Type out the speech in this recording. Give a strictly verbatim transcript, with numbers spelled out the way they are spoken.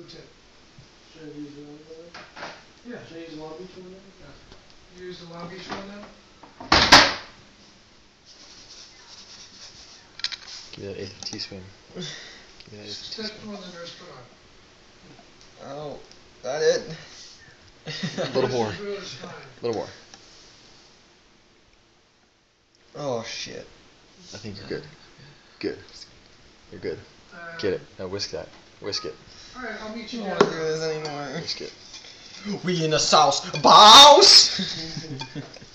tip. Should I use the Long Beach one? Yeah. Should I use the Long Beach one then? Yeah. You use the Long Beach one now? Give me that eighth teaspoon. Give me that eighth That's teaspoon. the one the nurse put on. Oh, that it? A little more. A little more. Oh shit. I think you're good. Good. You're good. Uh, Get it. Now whisk that. Whisk it. Alright, I'll meet I you don't down want to do there. this anymore. Whisk it. We in the sauce. Boss!